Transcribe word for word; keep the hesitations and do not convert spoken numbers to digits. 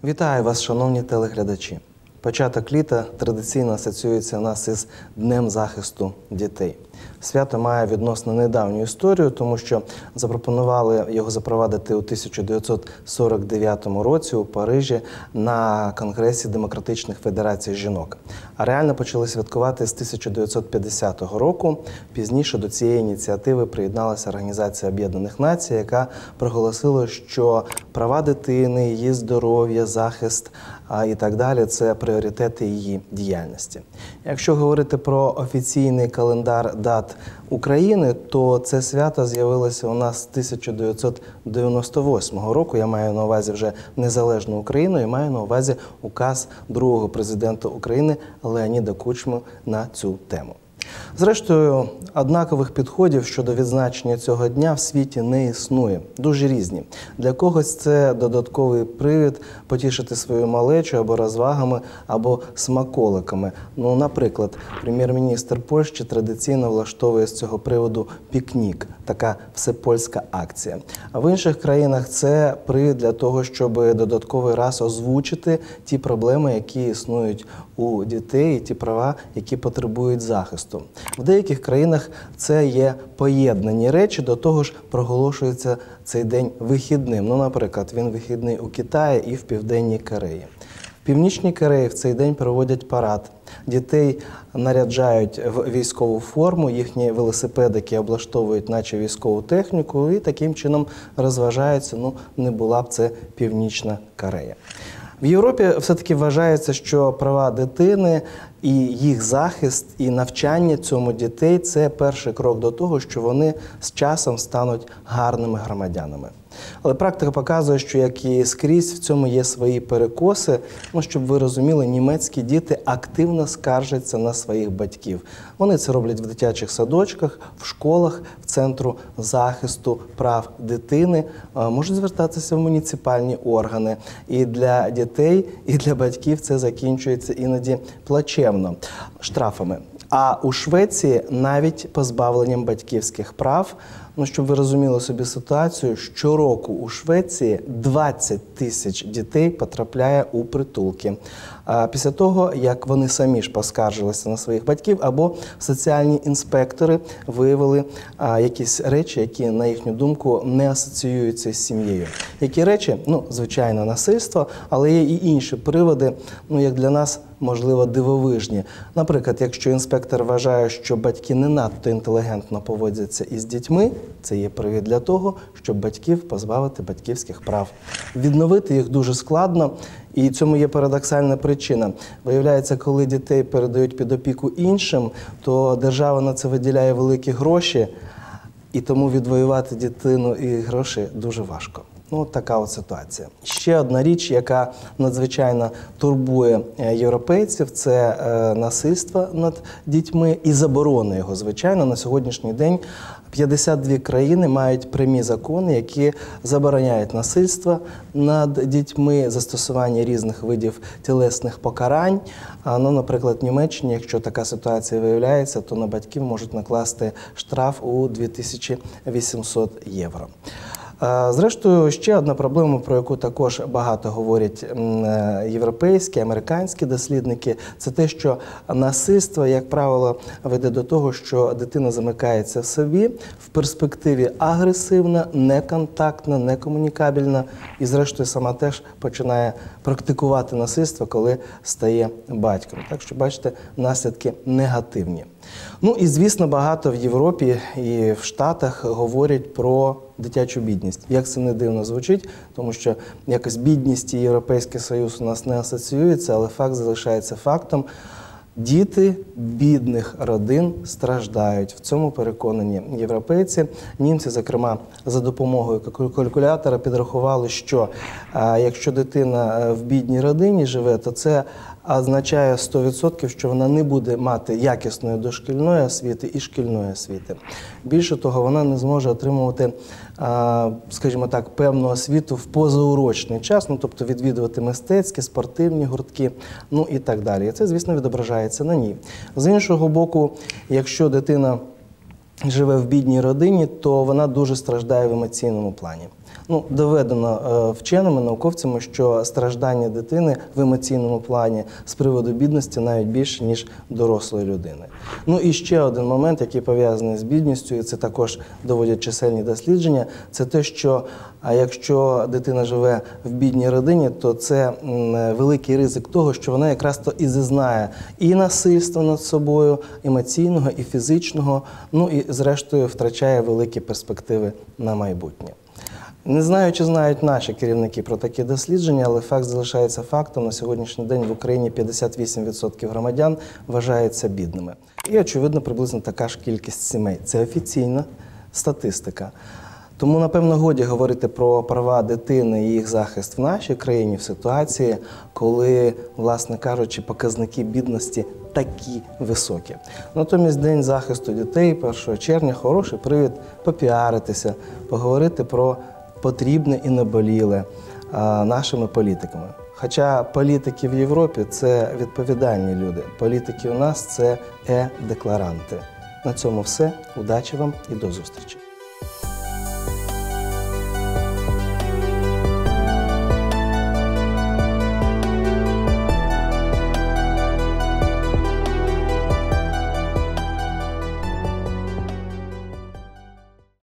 Вітаю вас, шановні телеглядачі. Початок літа традиційно асоціюється у нас із Днем захисту дітей. Свято має відносно недавню історію, тому що запропонували його запровадити у тисяча дев'ятсот сорок дев'ятому році у Парижі на Конгресі Демократичних Федерацій жінок. А реально почали святкувати з тисяча дев'ятсот п'ятдесятого року. Пізніше до цієї ініціативи приєдналася Організація Об'єднаних Націй, яка проголосила, що права дитини, її здоров'я, захист і так далі – це пріоритети її діяльності. Якщо говорити про офіційний календар дат України, то це свято з'явилося у нас з тисяча дев'ятсот дев'яносто восьмого року. Я маю на увазі вже незалежну Україну і маю на увазі указ другого президента України Леоніда Кучми на цю тему. Зрештою, однакових підходів щодо відзначення цього дня в світі не існує. Дуже різні. Для когось це додатковий привід потішити свою малечу або розвагами, або смаколиками. Ну, наприклад, прем'єр-міністр Польщі традиційно влаштовує з цього приводу пікнік, така всепольська акція. А в інших країнах це привід для того, щоб додатковий раз озвучити ті проблеми, які існують у дітей, і ті права, які потребують захисту. В деяких країнах це є поєднані речі, до того ж проголошується цей день вихідним. Ну, наприклад, він вихідний у Китаї і в Південній Кореї. В Північній Кореї в цей день проводять парад. Дітей наряджають в військову форму, їхні велосипедики облаштовують наче військову техніку і таким чином розважаються. Ну, не була б це Північна Корея. В Європі все-таки вважається, що права дитини і їх захист, і навчання цьому дітей – це перший крок до того, що вони з часом стануть гарними громадянами. Але практика показує, що, як і скрізь, в цьому є свої перекоси. Ну, щоб ви розуміли, німецькі діти активно скаржаться на своїх батьків. Вони це роблять в дитячих садочках, в школах, в Центру захисту прав дитини, можуть звертатися в муніципальні органи. І для дітей, і для батьків це закінчується іноді плачевно, штрафами. А у Швеції навіть позбавленням батьківських прав. Ну, щоб ви розуміли собі ситуацію, щороку у Швеції двадцять тисяч дітей потрапляє у притулки. Після того, як вони самі ж поскаржилися на своїх батьків, або соціальні інспектори виявили якісь речі, які, на їхню думку, не асоціюються з сім'єю. Які речі? Ну, звичайно, насильство, але є і інші приводи, ну, як для нас, можливо, дивовижні. Наприклад, якщо інспектор вважає, що батьки не надто інтелігентно поводяться із дітьми, це є привід для того, щоб батьків позбавити батьківських прав. Відновити їх дуже складно, і цьому є парадоксальна причина. Виявляється, коли дітей передають під опіку іншим, то держава на це виділяє великі гроші, і тому відвоювати дитину і гроші дуже важко. Ну, от така от ситуація. Ще одна річ, яка надзвичайно турбує європейців, це насильство над дітьми і заборона його, звичайно. На сьогоднішній день п'ятдесят дві країни мають прямі закони, які забороняють насильство над дітьми, застосування різних видів тілесних покарань. Ну, наприклад, в Німеччині, якщо така ситуація виявляється, то на батьків можуть накласти штраф у дві тисячі вісімсот євро. Зрештою, ще одна проблема, про яку також багато говорять європейські, американські дослідники, це те, що насильство, як правило, веде до того, що дитина замикається в собі, в перспективі агресивна, неконтактна, некомунікабельна і, зрештою, сама теж починає практикувати насильство, коли стає батьком. Так що, бачите, наслідки негативні. Ну і, звісно, багато в Європі і в Штатах говорять про дитячу бідність. Як це не дивно звучить, тому що якось бідність і Європейський Союз у нас не асоціюється, але факт залишається фактом. Діти бідних родин страждають. В цьому переконані європейці. Німці, зокрема, за допомогою калькулятора підрахували, що а, якщо дитина в бідній родині живе, то це означає сто відсотків, що вона не буде мати якісної дошкільної освіти і шкільної освіти. Більше того, вона не зможе отримувати, скажімо так, певну освіту в позаурочний час, ну, тобто відвідувати мистецькі, спортивні гуртки, ну і так далі. І це, звісно, відображається на ній. З іншого боку, якщо дитина живе в бідній родині, то вона дуже страждає в емоційному плані. Ну, доведено е, вченими, науковцями, що страждання дитини в емоційному плані з приводу бідності навіть більше, ніж дорослої людини. Ну і ще один момент, який пов'язаний з бідністю, і це також доводять чисельні дослідження, це те, що а якщо дитина живе в бідній родині, то це м, великий ризик того, що вона якраз то і зазнає і насильства над собою, емоційного, і фізичного, ну і зрештою втрачає великі перспективи на майбутнє. Не знаю, чи знають наші керівники про такі дослідження, але факт залишається фактом. На сьогоднішній день в Україні п'ятдесят вісім відсотків громадян вважаються бідними. І, очевидно, приблизно така ж кількість сімей. Це офіційна статистика. Тому, напевно, годі говорити про права дитини і їх захист в нашій країні в ситуації, коли, власне кажучи, показники бідності такі високі. Натомість День захисту дітей першого червня – хороший привід попіаритися, поговорити про потрібне і наболіле а, нашими політиками. Хоча політики в Європі – це відповідальні люди, політики у нас – це е-декларанти. На цьому все. Удачі вам і до зустрічі.